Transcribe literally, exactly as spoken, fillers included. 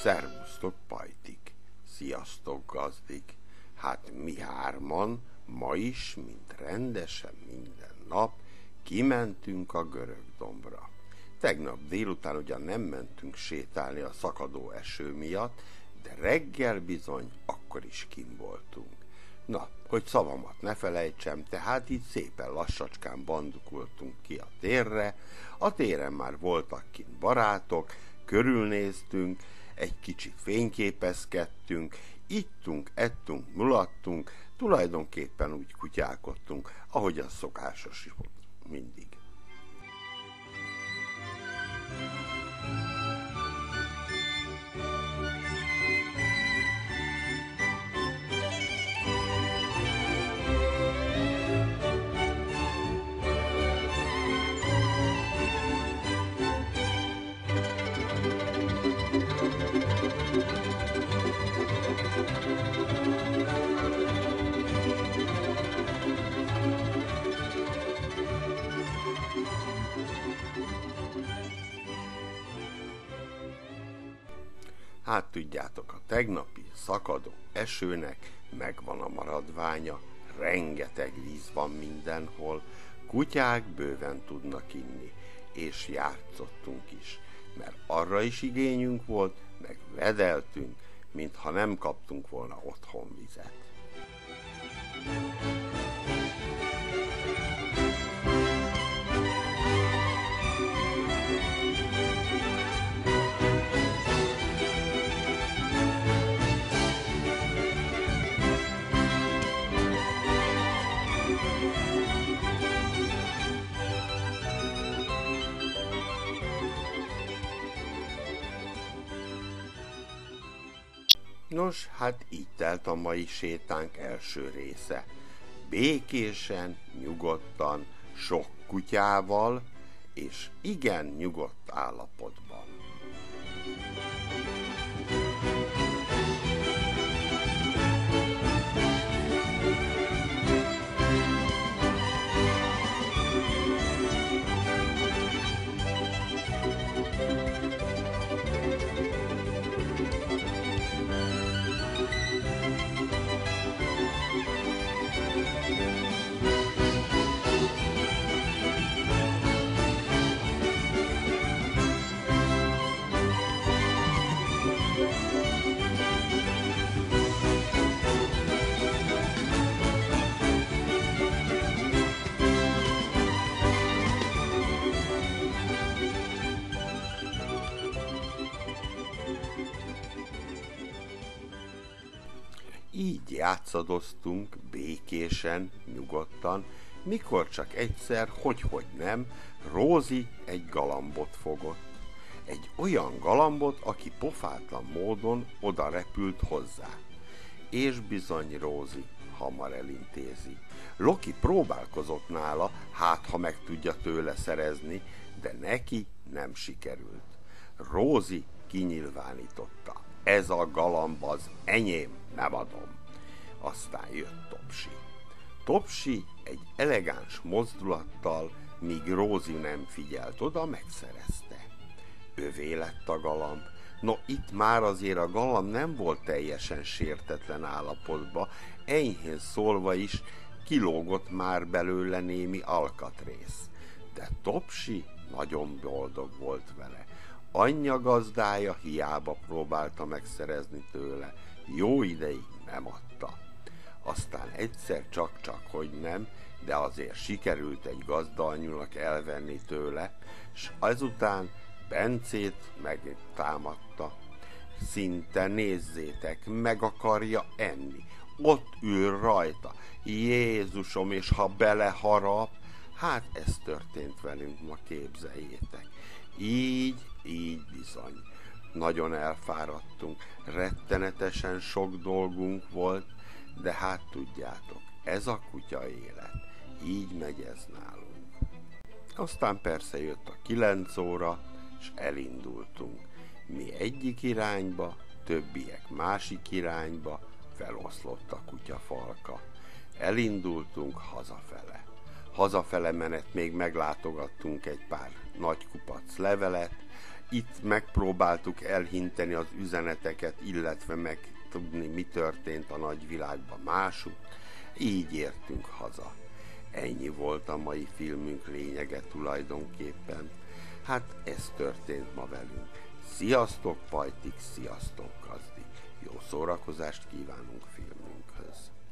Szervusztok, pajtik! Sziasztok, gazdik! Hát mi hárman ma is, mint rendesen minden nap, kimentünk a Görögdombra. Tegnap délután ugyan nem mentünk sétálni a szakadó eső miatt, de reggel bizony akkor is kinn voltunk. Na, hogy szavamat ne felejtsem, tehát így szépen lassacskán bandukoltunk ki a térre. A téren már voltak kint barátok, körülnéztünk, egy kicsit fényképezkedtünk, ittunk, ettünk, mulattunk, tulajdonképpen úgy kutyálkodtunk, ahogy az szokásos is volt mindig. Hát tudjátok, a tegnapi szakadó esőnek megvan a maradványa, rengeteg víz van mindenhol, kutyák bőven tudnak inni, és játszottunk is, mert arra is igényünk volt, meg vedeltünk, mintha nem kaptunk volna otthon vizet. Nos, hát így telt a mai sétánk első része. Békésen, nyugodtan, sok kutyával, és igen nyugodt állapotban. Így játszadoztunk békésen, nyugodtan, mikor csak egyszer, hogy-hogy nem, Rózi egy galambot fogott. Egy olyan galambot, aki pofátlan módon oda repült hozzá. És bizony Rózi hamar elintézi. Loki próbálkozott nála, hát ha meg tudja tőle szerezni, de neki nem sikerült. Rózi kinyilvánította. Ez a galamb az enyém, nem adom. Aztán jött Topsi. Topsi egy elegáns mozdulattal, míg Rózi nem figyelt oda, megszerezte. Övé lett a galamb. No, itt már azért a galamb nem volt teljesen sértetlen állapotban, enyhén szólva is kilógott már belőle némi alkatrész. De Topsi nagyon boldog volt vele. Anyja gazdája hiába próbálta megszerezni tőle, jó ideig nem adta. Aztán egyszer csak-csak, hogy nem, de azért sikerült egy gazdaanyunak elvenni tőle, s azután Bencét megtámadta. Szinte nézzétek, meg akarja enni. Ott ül rajta. Jézusom, és ha beleharap, hát ez történt velünk, ma képzeljétek. Így, így bizony. Nagyon elfáradtunk, rettenetesen sok dolgunk volt, de hát tudjátok, ez a kutya élet, így megy ez nálunk. Aztán persze jött a kilenc óra, és elindultunk. Mi egyik irányba, többiek másik irányba, feloszlott a kutyafalka. Elindultunk hazafele. Hazafele menet még meglátogattunk egy pár nagy kupac levelet, itt megpróbáltuk elhinteni az üzeneteket, illetve megtudni, mi történt a nagyvilágban másút, így értünk haza. Ennyi volt a mai filmünk lényege tulajdonképpen. Hát ez történt ma velünk. Sziasztok pajtik, sziasztok gazdik! Jó szórakozást kívánunk filmünkhöz!